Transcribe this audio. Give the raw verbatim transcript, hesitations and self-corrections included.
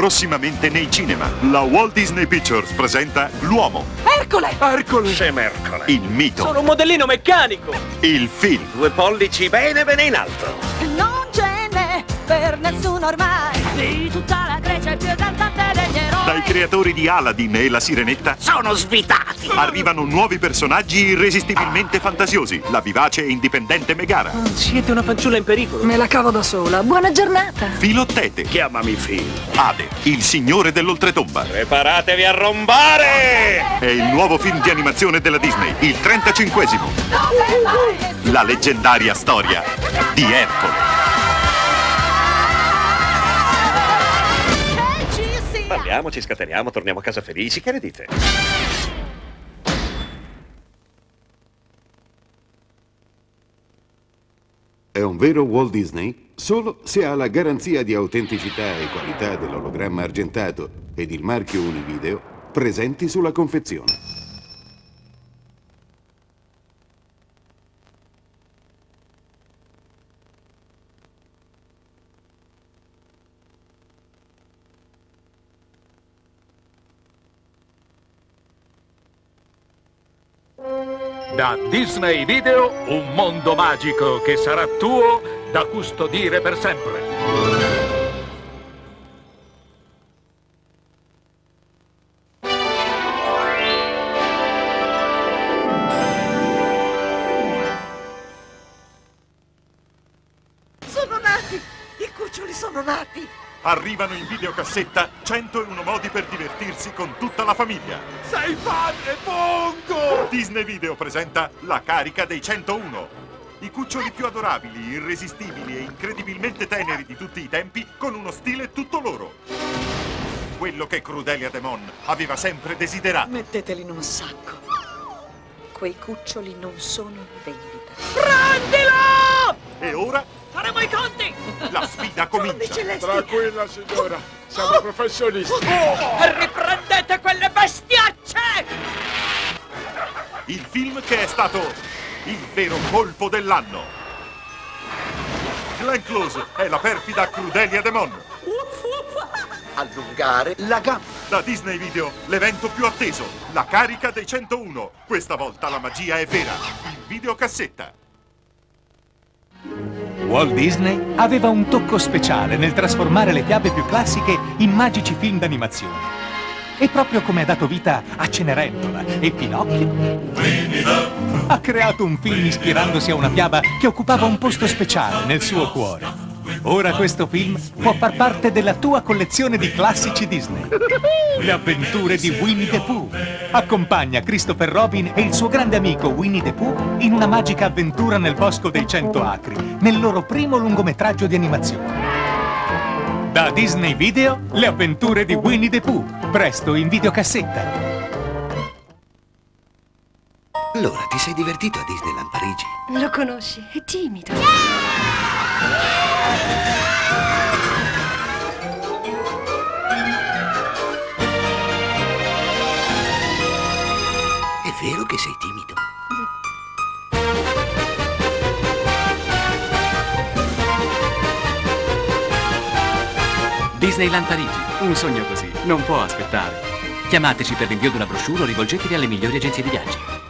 prossimamente nei cinema. La Walt Disney Pictures presenta L'Uomo. Ercole! Ercole! Semercole. Il mito. Sono un modellino meccanico! Il film. Due pollici bene bene in alto. Non ce n'è per nessuno ormai. Di tutta la Grecia il più esaltante degli eroi. Dai creatori di Aladdin e La Sirenetta Sono svitati. arrivano nuovi personaggi irresistibilmente fantasiosi. La vivace e indipendente Megara. Siete una fanciulla in pericolo. Me la cavo da sola. Buona giornata. Filottete. Chiamami Phil. Ade, il signore dell'oltretomba. Preparatevi a rombare! È il nuovo film di animazione della Disney, il trentacinquesimo. La leggendaria storia di Ercole. Parliamoci, scateniamo, torniamo a casa felici. Che ne dite? È un vero Walt Disney solo se ha la garanzia di autenticità e qualità dell'ologramma argentato ed il marchio Univideo presenti sulla confezione. Da Disney Video, un mondo magico che sarà tuo da custodire per sempre. Sono nati! I cuccioli sono nati! Arrivano in videocassetta centouno modi per divertirsi con tutta la famiglia. Sei padre, Pongo! Disney Video presenta La carica dei centouno. I cuccioli più adorabili, irresistibili e incredibilmente teneri di tutti i tempi con uno stile tutto loro. Quello che Crudelia Demon aveva sempre desiderato. Metteteli in un sacco. Quei cuccioli non sono in vendita. Prendilo! E ora Faremo i conti! la sfida comincia. Celesti! Tranquilla, signora. Siamo professionisti. Riprendete quelle bestiacce! Il film che è stato il vero colpo dell'anno. Glenn Close è la perfida Crudelia Demon. Allungare la gamba. Da Disney Video, l'evento più atteso, La carica dei centouno. Questa volta la magia è vera, in videocassetta. Walt Disney aveva un tocco speciale nel trasformare le fiabe più classiche in magici film d'animazione. E proprio come ha dato vita a Cenerentola e Pinocchio, ha creato un film ispirandosi a una fiaba che occupava un posto speciale nel suo cuore. Ora questo film può far parte della tua collezione di classici Disney. Le avventure di Winnie the Pooh. Accompagna Christopher Robin e il suo grande amico Winnie the Pooh in una magica avventura nel bosco dei cento acri, nel loro primo lungometraggio di animazione. Da Disney Video, le avventure di Winnie the Pooh, presto in videocassetta. Allora, ti sei divertito a Disneyland Parigi? Lo conosci? È timido. È vero che sei timido? Disneyland Parigi, un sogno così, non può aspettare. Chiamateci per l'invio di una brochure o rivolgetevi alle migliori agenzie di viaggi.